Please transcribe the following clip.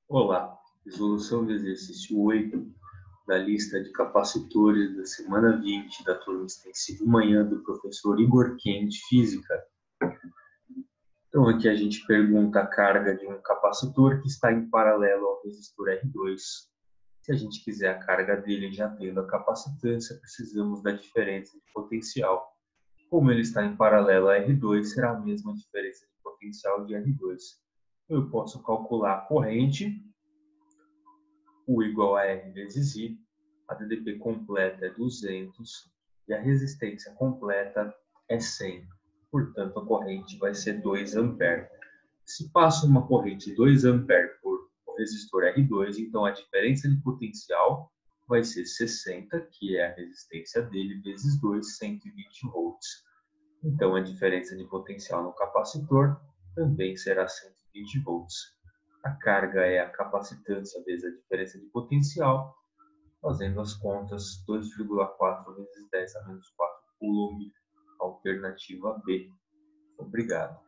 Olá, resolução do exercício 8 da lista de capacitores da semana 20 da turma extensiva manhã do professor Igor Ken de Física. Então aqui a gente pergunta a carga de um capacitor que está em paralelo ao resistor R2. Se a gente quiser a carga dele já tendo a capacitância, precisamos da diferença de potencial. Como ele está em paralelo a R2, será a mesma diferença de potencial de R2. Eu posso calcular a corrente, U igual a R vezes I, a DDP completa é 200 e a resistência completa é 100. Portanto, a corrente vai ser 2 A. Se passa uma corrente 2 A por o resistor R2, então a diferença de potencial vai ser 60, que é a resistência dele, vezes 2, 120 volts. Então, a diferença de potencial no capacitor também será 120 volts. A carga é a capacitância vezes a diferença de potencial. Fazendo as contas, 2,4 vezes 10 a menos 4 coulomb, alternativa B. Obrigado.